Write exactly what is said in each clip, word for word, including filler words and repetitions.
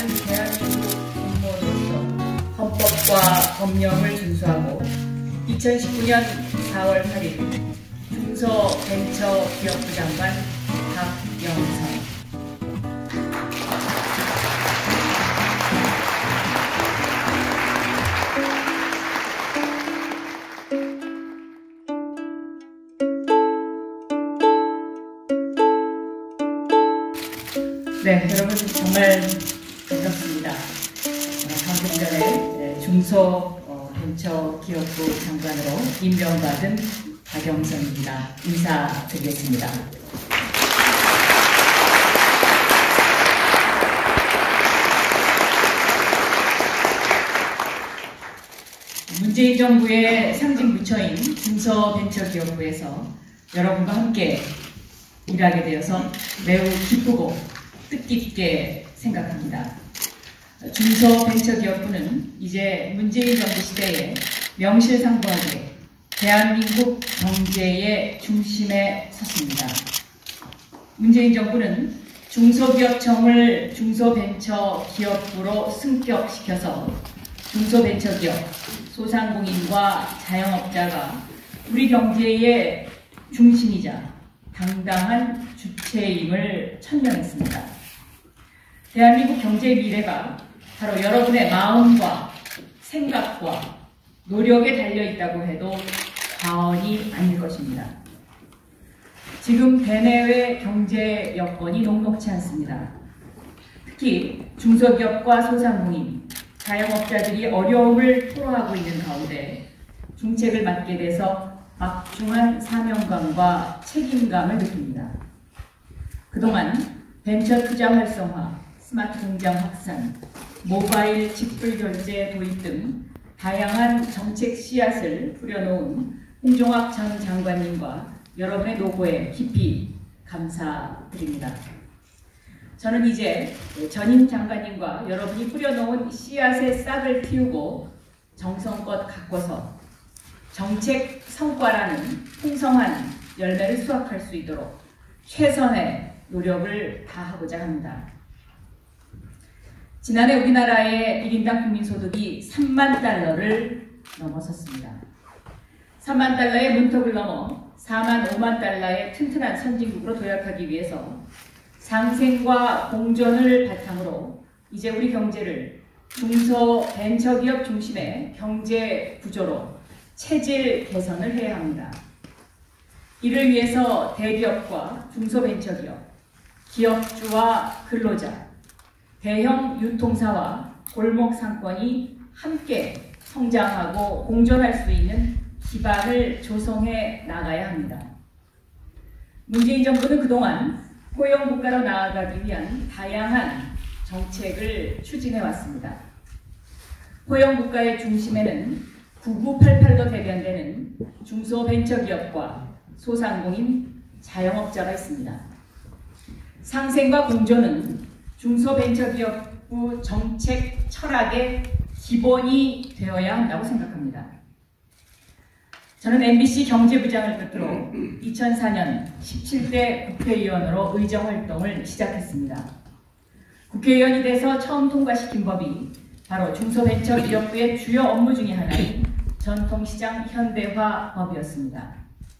대한민국 공무원으로서 헌법과 법령을 준수하고 이천십구 년 사월 팔일 중소벤처기업부 장관 박영선. 네, 여러분 정말 반갑습니다. 방금 전에 중소벤처기업부 장관으로 임명받은 박영선입니다. 인사드리겠습니다. 문재인 정부의 상징 부처인 중소벤처기업부에서 여러분과 함께 일하게 되어서 매우 기쁘고 뜻깊게 생각합니다. 중소벤처기업부는 이제 문재인 정부 시대에 명실상부하게 대한민국 경제의 중심에 섰습니다. 문재인 정부는 중소기업청을 중소벤처기업부로 승격시켜서 중소벤처기업, 소상공인과 자영업자가 우리 경제의 중심이자 당당한 주체임을 천명했습니다. 대한민국 경제의 미래가 바로 여러분의 마음과 생각과 노력에 달려있다고 해도 과언이 아닐 것입니다. 지금 대내외 경제 여건이 녹록치 않습니다. 특히 중소기업과 소상공인, 자영업자들이 어려움을 토로하고 있는 가운데 중책을 맡게 돼서 막중한 사명감과 책임감을 느낍니다. 그동안 벤처 투자 활성화, 스마트 공장 확산, 모바일 직불 결제 도입 등 다양한 정책 씨앗을 뿌려놓은 홍종학 전 장관님과 여러분의 노고에 깊이 감사드립니다. 저는 이제 전임 장관님과 여러분이 뿌려놓은 씨앗의 싹을 틔우고 정성껏 가꿔서 정책 성과라는 풍성한 열매를 수확할 수 있도록 최선의 노력을 다하고자 합니다. 지난해 우리나라의 일 인당 국민소득이 삼만 달러를 넘어섰습니다. 삼만 달러의 문턱을 넘어 사만 오만 달러의 튼튼한 선진국으로 도약하기 위해서 상생과 공존을 바탕으로 이제 우리 경제를 중소벤처기업 중심의 경제 구조로 체질 개선을 해야 합니다. 이를 위해서 대기업과 중소벤처기업, 기업주와 근로자, 대형 유통사와 골목 상권이 함께 성장하고 공존할 수 있는 기반을 조성해 나가야 합니다. 문재인 정부는 그동안 포용국가로 나아가기 위한 다양한 정책을 추진해 왔습니다. 포용국가의 중심에는 구구팔팔도 대변되는 중소벤처기업과 소상공인, 자영업자가 있습니다. 상생과 공존은 중소벤처기업부 정책 철학의 기본이 되어야 한다고 생각합니다. 저는 엠비씨 경제부장을 끝으로 이천사 년 십칠 대 국회의원으로 의정활동을 시작했습니다. 국회의원이 돼서 처음 통과시킨 법이 바로 중소벤처기업부의 주요 업무 중의 하나인 전통시장 현대화 법이었습니다.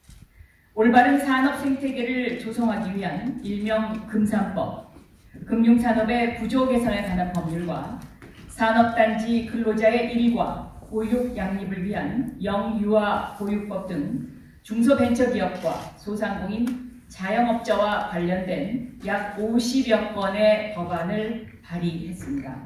올바른 산업 생태계를 조성하기 위한 일명 금산법, 금융산업의 구조 개선에 관한 법률과 산업단지 근로자의 일과 보육 양립을 위한 영유아 보육법 등 중소벤처기업과 소상공인, 자영업자와 관련된 약 오십여 건의 법안을 발의했습니다.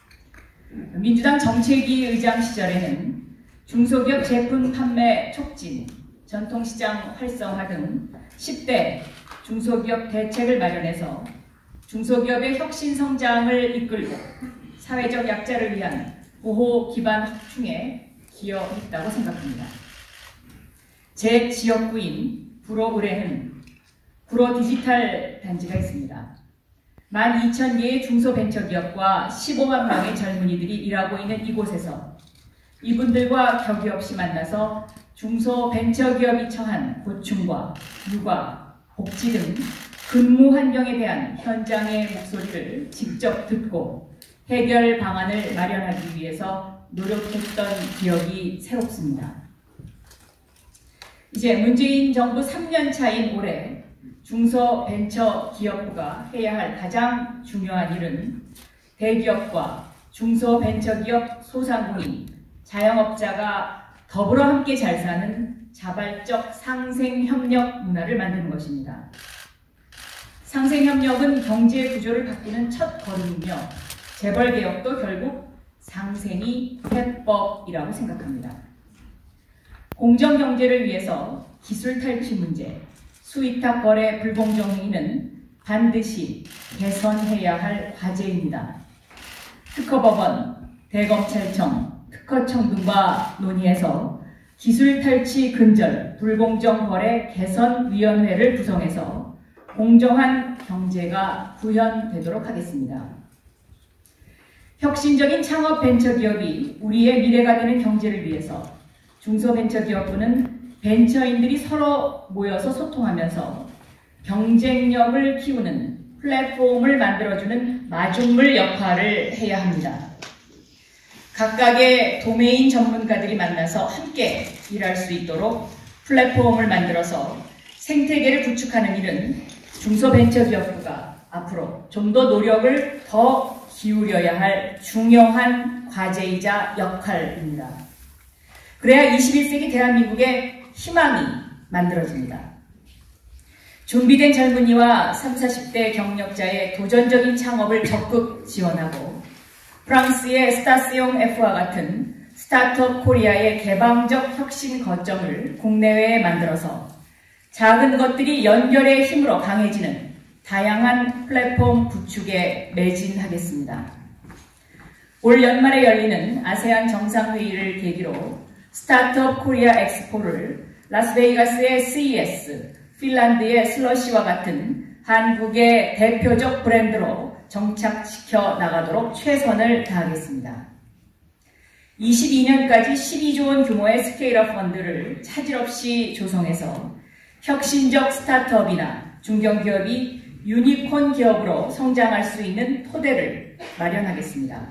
민주당 정책위 의장 시절에는 중소기업 제품 판매 촉진, 전통시장 활성화 등 십 대 중소기업 대책을 마련해서 중소기업의 혁신 성장을 이끌고 사회적 약자를 위한 보호 기반 확충에 기여했다고 생각합니다. 제 지역구인 구로을에는 구로 디지털 단지가 있습니다. 만 이천 개의 중소벤처기업과 십오만 명의 젊은이들이 일하고 있는 이곳에서 이분들과 격이 없이 만나서 중소벤처기업이 처한 고충과 육아, 복지 등 근무 환경에 대한 현장의 목소리를 직접 듣고 해결 방안을 마련하기 위해서 노력했던 기억이 새롭습니다. 이제 문재인 정부 삼 년 차인 올해 중소벤처기업부가 해야 할 가장 중요한 일은 대기업과 중소벤처기업 소상공인, 자영업자가 더불어 함께 잘 사는 자발적 상생협력 문화를 만드는 것입니다. 상생협력은 경제 구조를 바꾸는 첫 걸음이며 재벌개혁도 결국 상생이 해법이라고 생각합니다. 공정경제를 위해서 기술 탈취 문제, 수위탁 거래 불공정 행위는 반드시 개선해야 할 과제입니다. 특허법원, 대검찰청, 특허청 등과 논의해서 기술 탈취 근절 불공정 거래 개선위원회를 구성해서 공정한 경제가 구현되도록 하겠습니다. 혁신적인 창업 벤처기업이 우리의 미래가 되는 경제를 위해서 중소벤처기업부는 벤처인들이 서로 모여서 소통하면서 경쟁력을 키우는 플랫폼을 만들어주는 마중물 역할을 해야 합니다. 각각의 도메인 전문가들이 만나서 함께 일할 수 있도록 플랫폼을 만들어서 생태계를 구축하는 일은 중소벤처기업부가 앞으로 좀 더 노력을 더 기울여야 할 중요한 과제이자 역할입니다. 그래야 이십일 세기 대한민국의 희망이 만들어집니다. 준비된 젊은이와 삼십, 사십 대 경력자의 도전적인 창업을 적극 지원하고 프랑스의 스타시옹 F와 같은 스타트업 코리아의 개방적 혁신 거점을 국내외에 만들어서 작은 것들이 연결의 힘으로 강해지는 다양한 플랫폼 구축에 매진하겠습니다. 올 연말에 열리는 아세안 정상회의를 계기로 스타트업 코리아 엑스포를 라스베이거스의 씨이에스, 핀란드의 슬러시와 같은 한국의 대표적 브랜드로 정착시켜 나가도록 최선을 다하겠습니다. 이십이 년까지 십이조 원 규모의 스케일업 펀드를 차질 없이 조성해서 혁신적 스타트업이나 중견기업이 유니콘 기업으로 성장할 수 있는 토대를 마련하겠습니다.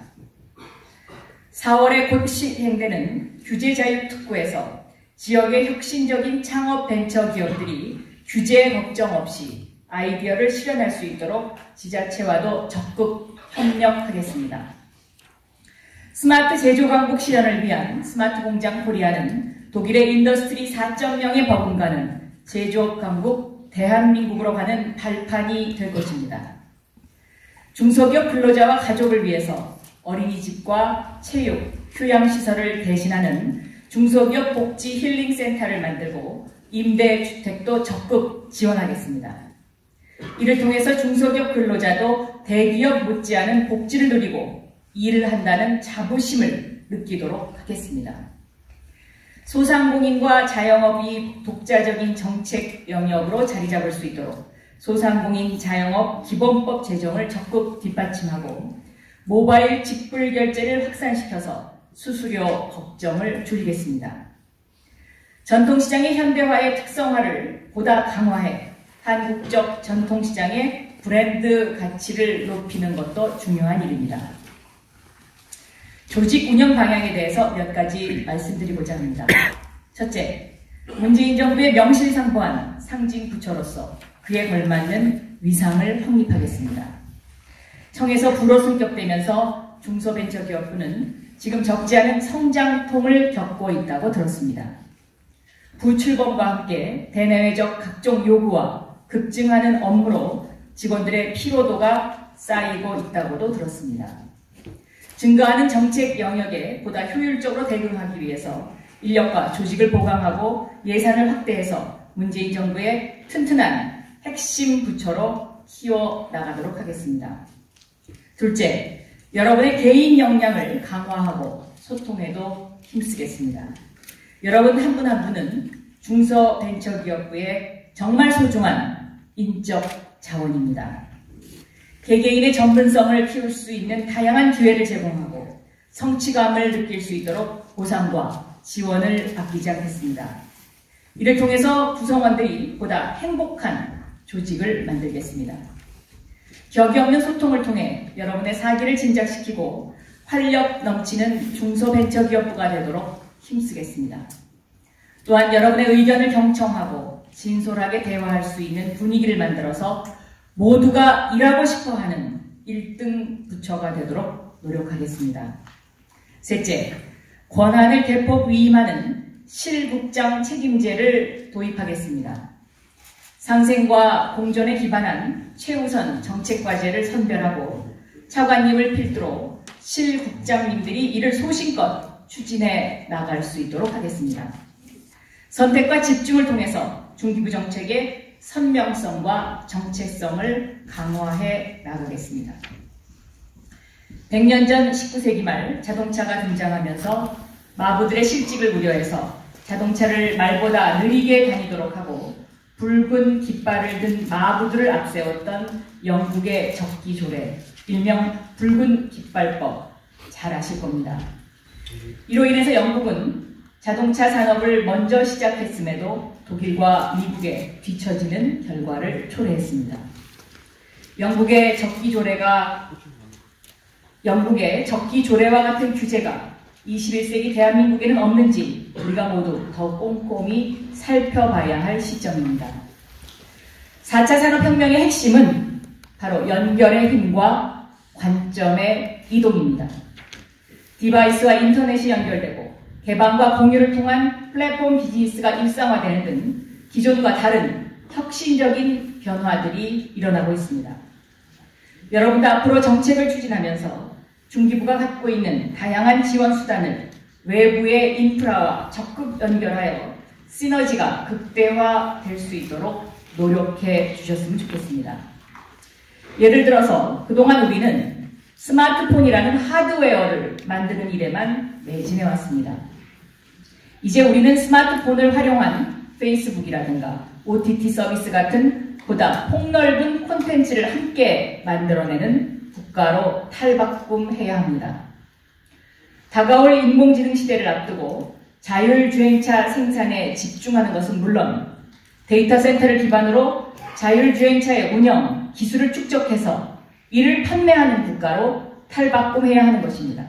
사월에 곧 시행되는 규제자유특구에서 지역의 혁신적인 창업 벤처 기업들이 규제 걱정 없이 아이디어를 실현할 수 있도록 지자체와도 적극 협력하겠습니다. 스마트 제조 강국 실현을 위한 스마트 공장 코리아는 독일의 인더스트리 사 점 영에 버금가는 제조업 강국 대한민국으로 가는 발판이 될 것입니다. 중소기업 근로자와 가족을 위해서 어린이집과 체육, 휴양시설을 대신하는 중소기업 복지 힐링센터를 만들고 임대주택도 적극 지원하겠습니다. 이를 통해서 중소기업 근로자도 대기업 못지않은 복지를 누리고 일을 한다는 자부심을 느끼도록 하겠습니다. 소상공인과 자영업이 독자적인 정책 영역으로 자리 잡을 수 있도록 소상공인 자영업 기본법 제정을 적극 뒷받침하고 모바일 직불 결제를 확산시켜서 수수료 걱정을 줄이겠습니다. 전통시장의 현대화의 특성화를 보다 강화해 한국적 전통시장의 브랜드 가치를 높이는 것도 중요한 일입니다. 조직 운영 방향에 대해서 몇 가지 말씀드리고자 합니다. 첫째, 문재인 정부의 명실상부한 상징 부처로서 그에 걸맞는 위상을 확립하겠습니다. 청에서 불어 승격되면서 중소벤처기업부는 지금 적지 않은 성장통을 겪고 있다고 들었습니다. 부출범과 함께 대내외적 각종 요구와 급증하는 업무로 직원들의 피로도가 쌓이고 있다고도 들었습니다. 증가하는 정책 영역에 보다 효율적으로 대응하기 위해서 인력과 조직을 보강하고 예산을 확대해서 문재인 정부의 튼튼한 핵심 부처로 키워나가도록 하겠습니다. 둘째, 여러분의 개인 역량을 강화하고 소통에도 힘쓰겠습니다. 여러분 한 분 한 분은 중소벤처기업부의 정말 소중한 인적 자원입니다. 개개인의 전문성을 키울 수 있는 다양한 기회를 제공하고 성취감을 느낄 수 있도록 보상과 지원을 아끼지 않겠습니다. 이를 통해서 구성원들이 보다 행복한 조직을 만들겠습니다. 격이 없는 소통을 통해 여러분의 사기를 진작시키고 활력 넘치는 중소벤처기업부가 되도록 힘쓰겠습니다. 또한 여러분의 의견을 경청하고 진솔하게 대화할 수 있는 분위기를 만들어서 모두가 일하고 싶어하는 일 등 부처가 되도록 노력하겠습니다. 셋째, 권한을 대폭 위임하는 실국장 책임제를 도입하겠습니다. 상생과 공존에 기반한 최우선 정책과제를 선별하고 차관님을 필두로 실국장님들이 이를 소신껏 추진해 나갈 수 있도록 하겠습니다. 선택과 집중을 통해서 중기부 정책의 선명성과 정체성을 강화해 나가겠습니다. 백 년 전 십구 세기 말 자동차가 등장하면서 마부들의 실직을 우려해서 자동차를 말보다 느리게 다니도록 하고 붉은 깃발을 든 마부들을 앞세웠던 영국의 적기조례, 일명 붉은 깃발법, 잘 아실 겁니다. 이로 인해서 영국은 자동차 산업을 먼저 시작했음에도 독일과 미국에 뒤처지는 결과를 초래했습니다. 영국의 적기조례가 영국의 적기조례와 같은 규제가 이십일 세기 대한민국에는 없는지 우리가 모두 더 꼼꼼히 살펴봐야 할 시점입니다. 사 차 산업혁명의 핵심은 바로 연결의 힘과 관점의 이동입니다. 디바이스와 인터넷이 연결되고 개방과 공유를 통한 플랫폼 비즈니스가 일상화되는 등 기존과 다른 혁신적인 변화들이 일어나고 있습니다. 여러분도 앞으로 정책을 추진하면서 중기부가 갖고 있는 다양한 지원 수단을 외부의 인프라와 적극 연결하여 시너지가 극대화될 수 있도록 노력해 주셨으면 좋겠습니다. 예를 들어서 그동안 우리는 스마트폰이라는 하드웨어를 만드는 일에만 매진해 왔습니다. 이제 우리는 스마트폰을 활용한 페이스북이라든가 오티티 서비스 같은 보다 폭넓은 콘텐츠를 함께 만들어내는 국가로 탈바꿈해야 합니다. 다가올 인공지능 시대를 앞두고 자율주행차 생산에 집중하는 것은 물론 데이터 센터를 기반으로 자율주행차의 운영, 기술을 축적해서 이를 판매하는 국가로 탈바꿈해야 하는 것입니다.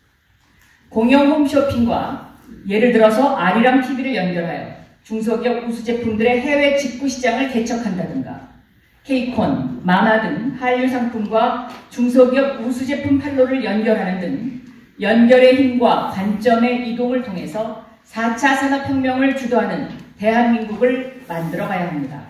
공영 홈쇼핑과 예를 들어서 아리랑 티비를 연결하여 중소기업 우수 제품들의 해외 직구 시장을 개척한다든가 케이콘, 마마 등 한류 상품과 중소기업 우수 제품 판로를 연결하는 등 연결의 힘과 관점의 이동을 통해서 사 차 산업혁명을 주도하는 대한민국을 만들어가야 합니다.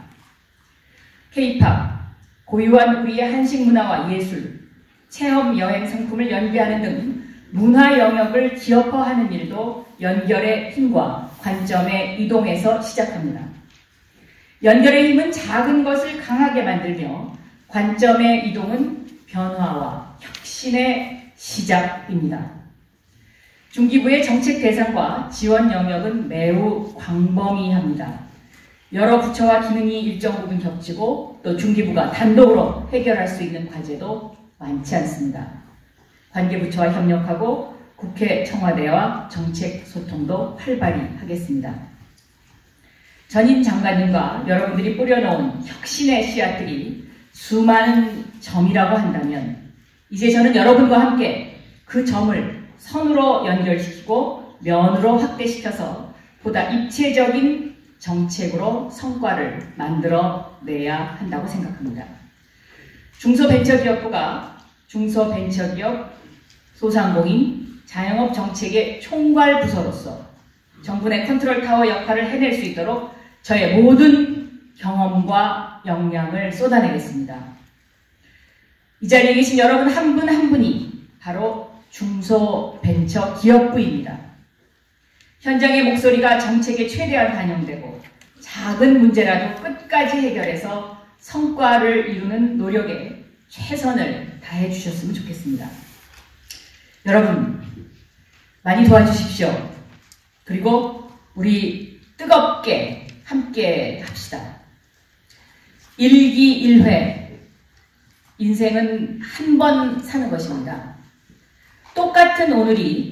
케이팝, 고유한 우리의 한식 문화와 예술, 체험 여행 상품을 연계하는 등 문화 영역을 기업화하는 일도 연결의 힘과 관점의 이동에서 시작합니다. 연결의 힘은 작은 것을 강하게 만들며 관점의 이동은 변화와 혁신의 시작입니다. 중기부의 정책 대상과 지원 영역은 매우 광범위합니다. 여러 부처와 기능이 일정 부분 겹치고 또 중기부가 단독으로 해결할 수 있는 과제도 많지 않습니다. 관계부처와 협력하고 국회, 청와대와 정책 소통도 활발히 하겠습니다. 전임 장관님과 여러분들이 뿌려놓은 혁신의 씨앗들이 수많은 점이라고 한다면 이제 저는 여러분과 함께 그 점을 선으로 연결시키고 면으로 확대시켜서 보다 입체적인 정책으로 성과를 만들어내야 한다고 생각합니다. 중소벤처기업부가 중소벤처기업, 소상공인, 자영업 정책의 총괄 부서로서 정부 내 컨트롤타워 역할을 해낼 수 있도록 저의 모든 경험과 역량을 쏟아내겠습니다. 이 자리에 계신 여러분 한 분 한 분이 바로 중소벤처기업부입니다. 현장의 목소리가 정책에 최대한 반영되고 작은 문제라도 끝까지 해결해서 성과를 이루는 노력에 최선을 다해 주셨으면 좋겠습니다. 여러분, 많이 도와주십시오. 그리고 우리 뜨겁게 함께 합시다. 일기일회. 인생은 한 번 사는 것입니다. 똑같은 오늘이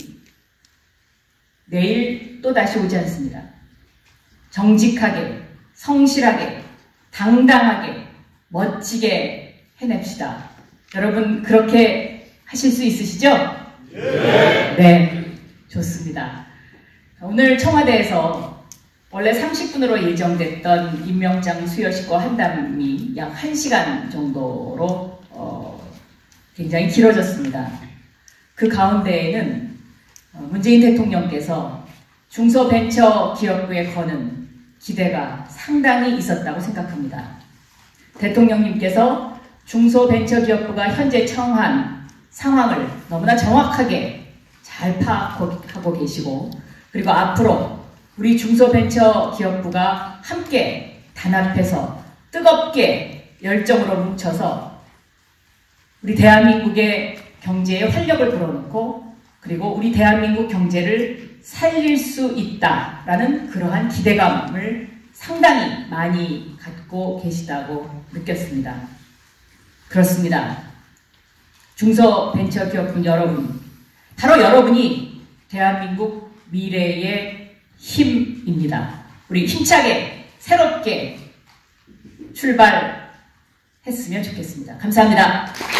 내일 또 다시 오지 않습니다. 정직하게, 성실하게, 당당하게 멋지게 해냅시다. 여러분 그렇게 하실 수 있으시죠? 네. 네, 좋습니다. 오늘 청와대에서 원래 삼십 분으로 예정됐던 임명장 수여식과 한담이 약 한 시간 정도로 어, 굉장히 길어졌습니다. 그 가운데에는 문재인 대통령께서 중소벤처기업부에 거는 기대가 상당히 있었다고 생각합니다. 대통령님께서 중소벤처기업부가 현재 처한 상황을 너무나 정확하게 잘 파악하고 계시고, 그리고 앞으로 우리 중소벤처기업부가 함께 단합해서 뜨겁게 열정으로 뭉쳐서 우리 대한민국의 경제에 활력을 불어넣고, 그리고 우리 대한민국 경제를 살릴 수 있다라는 그러한 기대감을 상당히 많이 갖고 계시다고 느꼈습니다. 그렇습니다. 중소벤처기업분 여러분, 바로 여러분이 대한민국 미래의 힘입니다. 우리 힘차게 새롭게 출발했으면 좋겠습니다. 감사합니다.